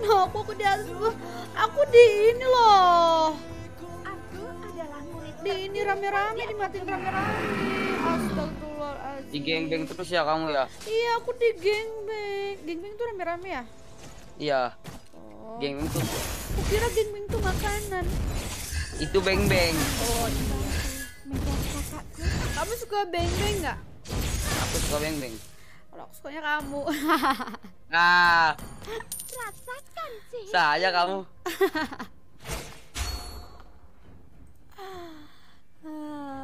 aku di atas. Aku di ini loh. Aku adalah murid Di ini rame-rame, dimatiin rame-rame. Astagfirullahaladzim. Di geng-geng terus ya kamu ya? Iya, aku di gengbeng. Gengbeng tuh rame-rame ya? Iya. Oh. Gengbeng tuh. Aku kira gengbeng tuh makanan. Itu beng-beng. Oh iya. menjadi kakakku. Kamu suka beng-beng nggak? Aku suka beng-beng. Kalau aku sukanya kamu. Ah, Rasakan sih. saya kamu.